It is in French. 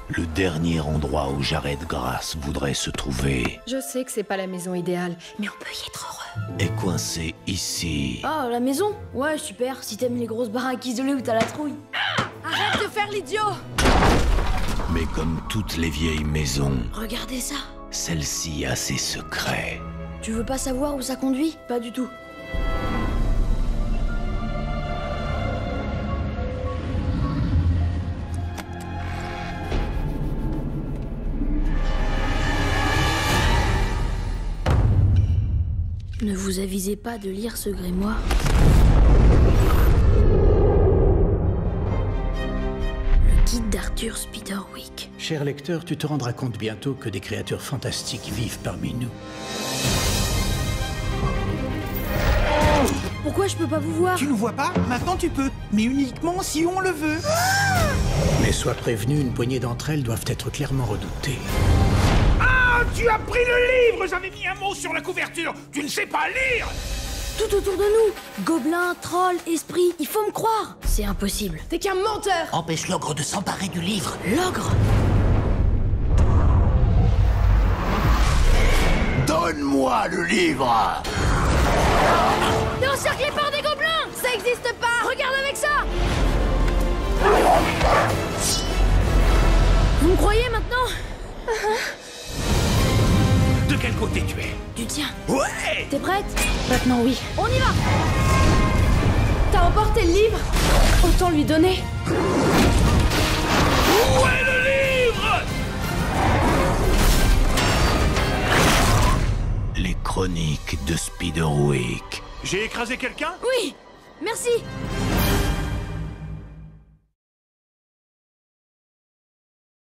Le dernier endroit où Jared Grass voudrait se trouver Je sais que c'est pas la maison idéale, mais on peut y être heureux. est coincé ici. Ah, la maison? Ouais, super, si t'aimes les grosses baraques isolées où t'as la trouille. Arrête de faire l'idiot! Mais comme toutes les vieilles maisons, Regardez ça. celle-ci a ses secrets. Tu veux pas savoir où ça conduit? Pas du tout. Ne vous avisez pas de lire ce grimoire. Le guide d'Arthur Spiderwick. Cher lecteur, tu te rendras compte bientôt que des créatures fantastiques vivent parmi nous. Pourquoi je peux pas vous voir? Tu nous vois pas? Maintenant tu peux, mais uniquement si on le veut. Mais sois prévenu, une poignée d'entre elles doivent être clairement redoutées. Ah, tu as pris le livre! J'avais mis un mot sur la couverture. Tu ne sais pas lire! Tout autour de nous. Gobelins, trolls, esprits, il faut me croire. C'est impossible. T'es qu'un menteur! Empêche l'ogre de s'emparer du livre. L'ogre? Donne-moi le livre! T'es encerclé par des gobelins! Ça existe pas! Regarde avec ça! Vous me croyez maintenant? De quel côté tu es? Du tien. Ouais! T'es prête? Maintenant oui. On y va! T'as emporté le livre? Autant lui donner. Où est le livre? Les chroniques de Spiderwick. J'ai écrasé quelqu'un? Oui! Merci!